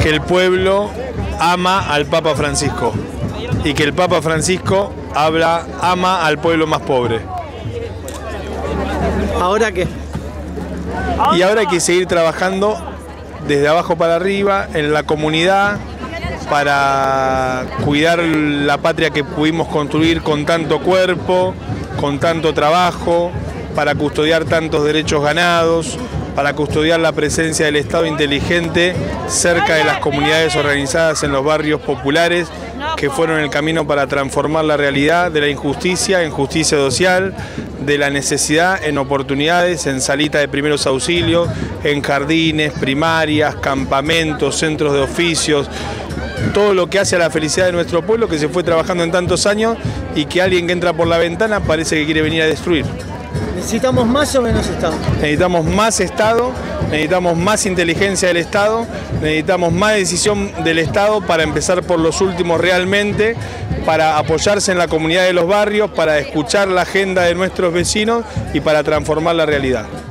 que el pueblo ama al Papa Francisco y que el Papa Francisco ama al pueblo más pobre. ¿Ahora qué? Y ahora hay que seguir trabajando desde abajo para arriba, en la comunidad, para cuidar la patria que pudimos construir con tanto cuerpo, con tanto trabajo, para custodiar tantos derechos ganados, para custodiar la presencia del Estado inteligente cerca de las comunidades organizadas en los barrios populares que fueron el camino para transformar la realidad de la injusticia en justicia social, de la necesidad en oportunidades, en salita de primeros auxilios, en jardines, primarias, campamentos, centros de oficios, todo lo que hace a la felicidad de nuestro pueblo que se fue trabajando en tantos años y que alguien que entra por la ventana parece que quiere venir a destruir. ¿Necesitamos más o menos Estado? Necesitamos más Estado, necesitamos más inteligencia del Estado, necesitamos más decisión del Estado para empezar por los últimos realmente, para apoyarse en la comunidad de los barrios, para escuchar la agenda de nuestros vecinos y para transformar la realidad.